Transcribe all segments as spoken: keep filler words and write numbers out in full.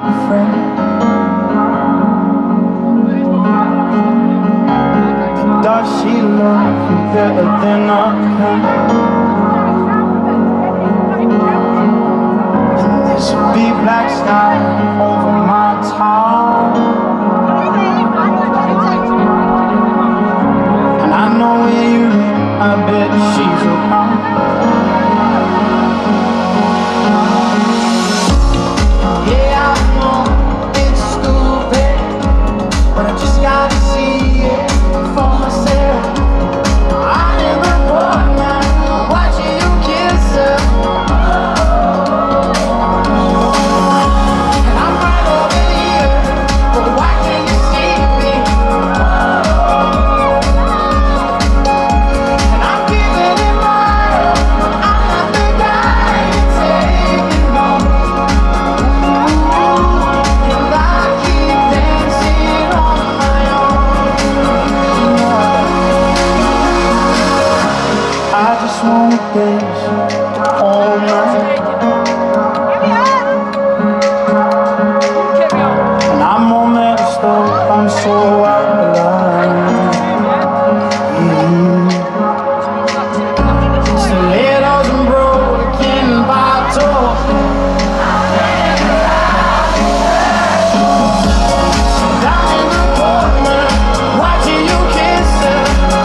friend. Does she love you better than I can? And this will be black sky over my town. And I know where you live, I bet she's around. All night. And I'm all messed up, I'm so out of line. Mm. Stilettos and broken bottles. Down in the corner, watching you kiss her.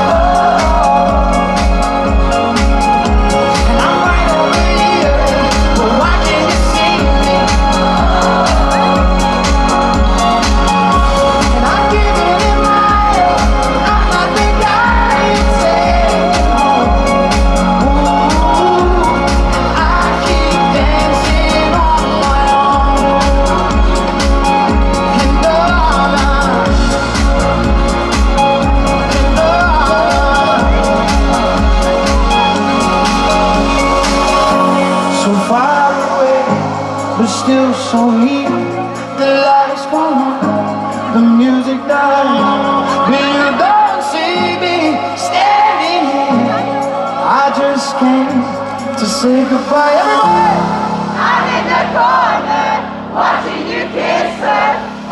But still so near. The lights come on, the music dies, but you don't see me standing here. I just came to say goodbye. Everybody! I'm in the corner, watching you kiss her. Oh.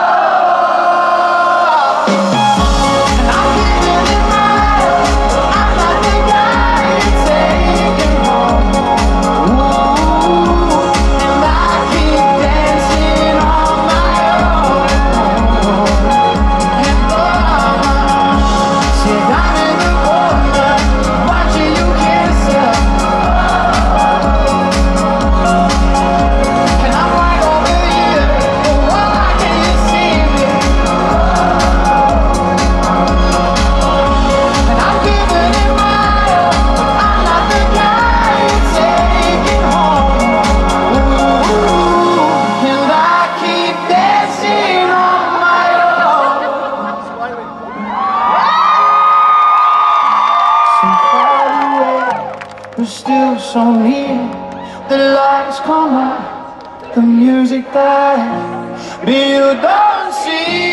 We're still so near. The lights come on, the music dies, but you don't see